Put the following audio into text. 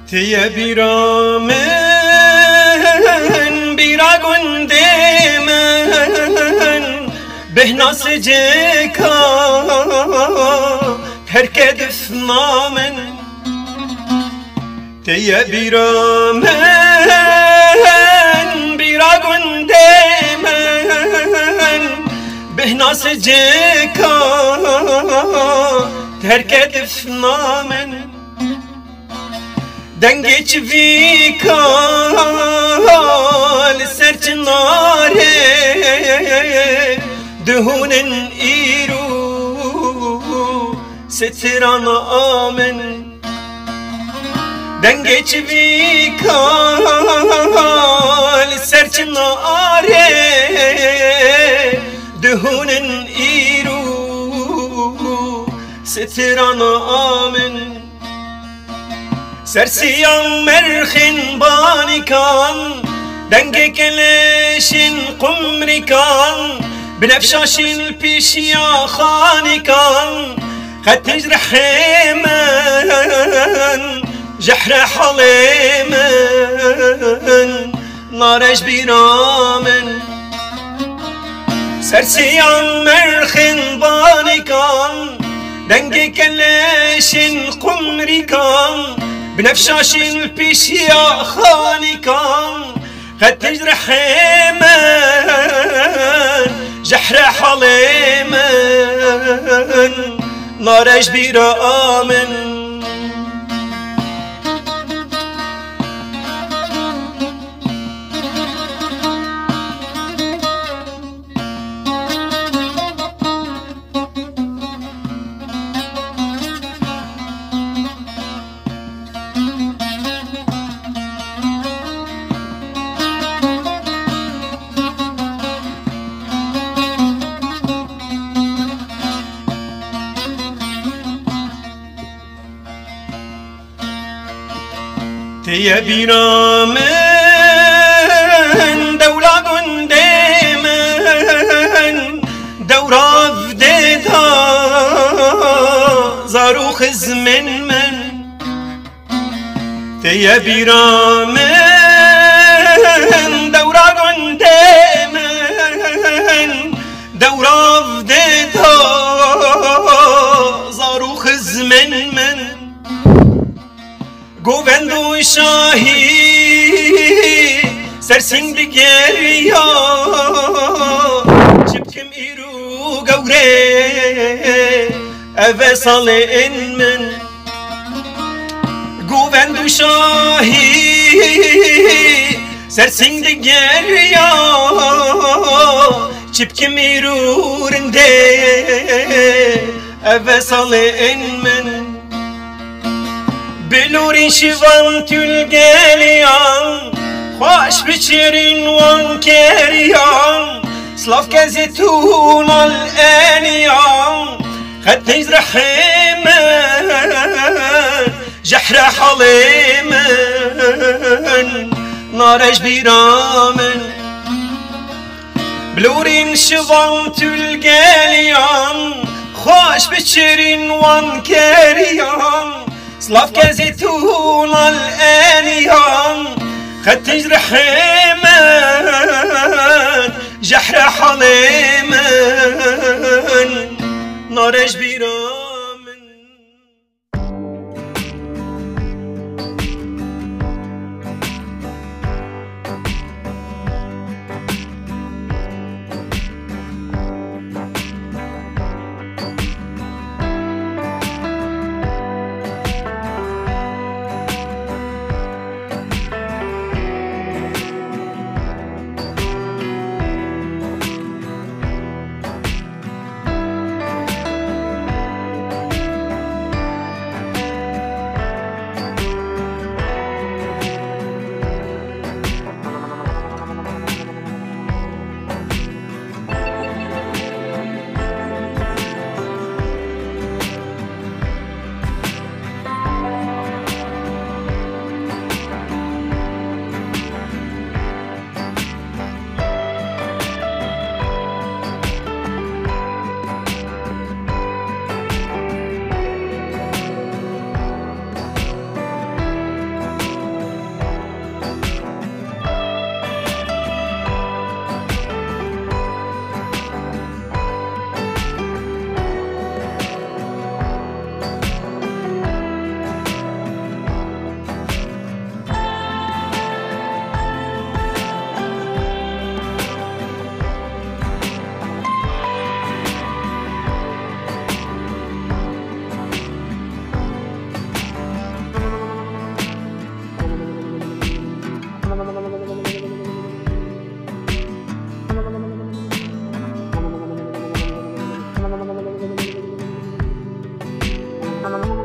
تيا بيرا قندي من بهنا سجيكا هركد فما من تيا بيرا قندي من بهنا سجيكا هركد فما من دنگچ ویکا لسرچ ناره دهونن ایرو ستران آمن دنگچ ویکا لسرچ ناره دهونن ایرو ستران آمن سرسيان مرخن بانكان دنگ كليشن قمركان بنفشاشن بيشيا خانكان خد تجرح من جحر حليمن نارش بيرامن سرسيان مرخن بانكان دنگ كليشن قمركان بنفشاشن بيشيا خانكان خد تجرح من جحر حليمن نارش بيرامن تيا بيرا من دولا قندي من دورا فديتا زاروخ زمن من تيا بيرا من دورا قندي من دورا فديتا زاروخ زمن من گووندو شاهی سرسین بگریا چبکم ایرو گوره اوه سال این من گووندو شاهی سرسین بگریا چبکم ایرو رنده اوه سال این من بلورين شفان تلقاليان خواش بشيرين وانكاريان سلاف كازيتون الآليان خد تجرح من جحر حليمن نارش بيرامن بلورين شفان تلقاليان خواش بشيرين وانكاريان سلاف كازيتون الآليان خد تجرح من جحر حليمن نارش بيرامن Thank you.